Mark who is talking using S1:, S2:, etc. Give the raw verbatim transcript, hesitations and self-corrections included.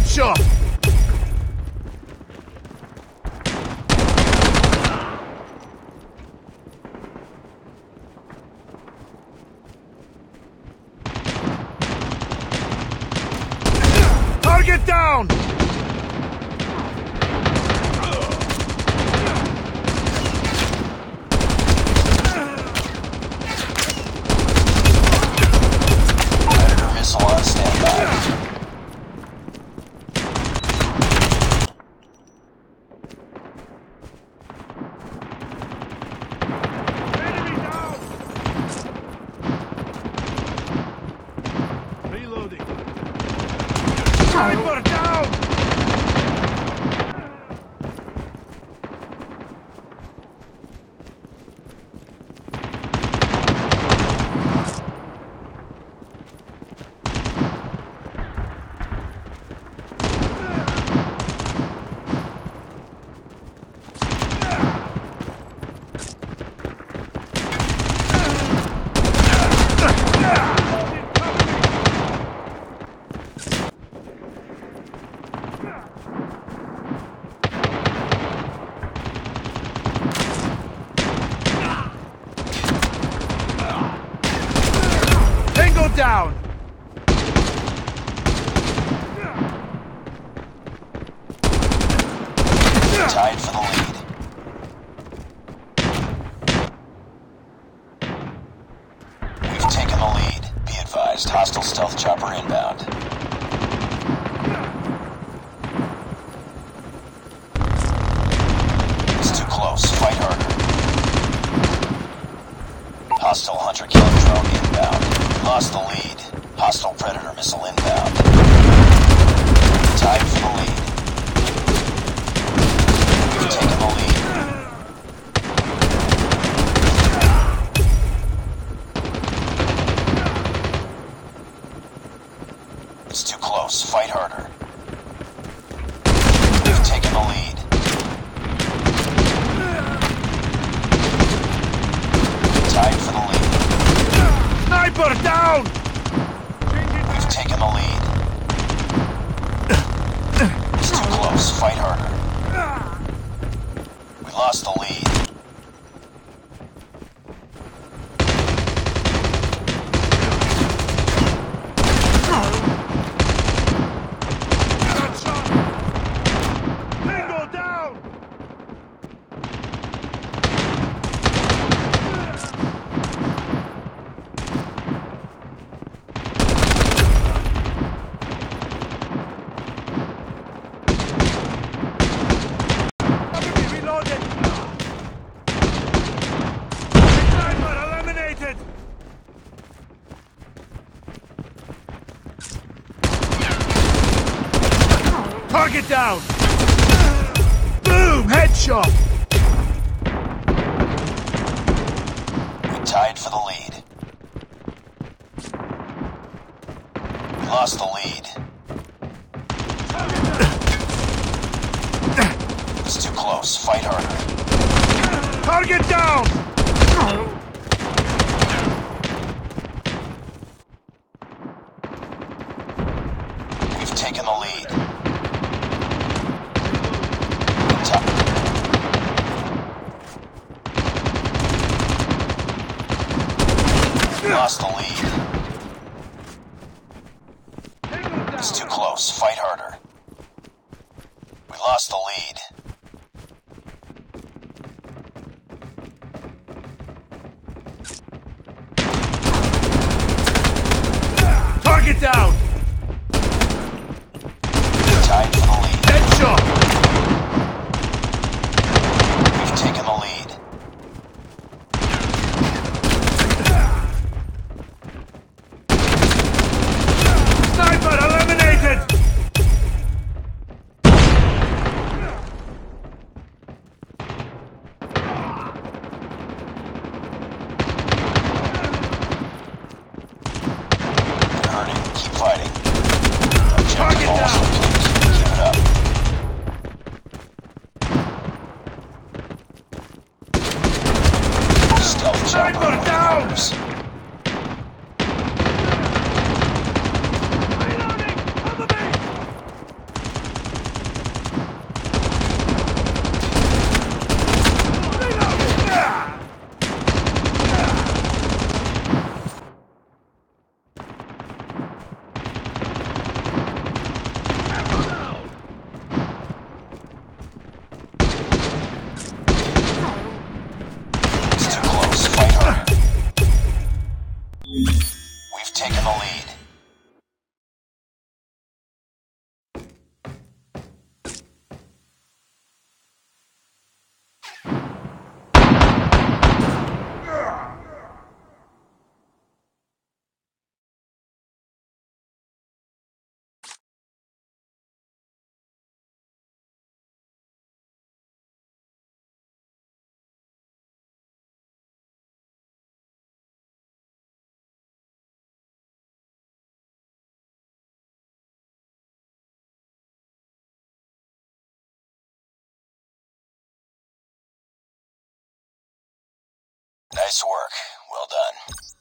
S1: Headshot! Target down!
S2: Predator missile on standby.
S1: Sniper down! Tango down!
S2: Tied for the lead. We've taken the lead. Be advised, hostile stealth chopper inbound. It's too close. Fight harder. Hostile hunter-killer drone inbound. Lost the lead. Hostile predator missile inbound. Tied for the lead. We've taken the lead. It's too close. Fight harder. We've taken the lead. Tied for the lead.
S1: Sniper down!
S2: We've taken the lead. It's too close. Fight harder. We lost the lead.
S1: Tango down! Reloaded! Sniper eliminated! Target down! Boom! Headshot!
S2: We tied for the lead. We lost the lead. It's too close. Fight harder.
S1: Target down!
S2: We've taken the lead. We lost the lead. It's too close. Fight harder. We lost the lead.
S1: Target down!
S2: Tied for the lead.
S1: Headshot!
S2: We've taken the lead.
S1: Sniper eliminated!
S2: You're hurting. Keep fighting.
S1: Target
S2: Objective almost
S1: down!
S2: complete. Keep it up. Stealth chopper
S1: Sniper
S2: moving
S1: down!
S2: orders.
S1: Reloading! Cover me!
S2: the lead. Nice work. Well done.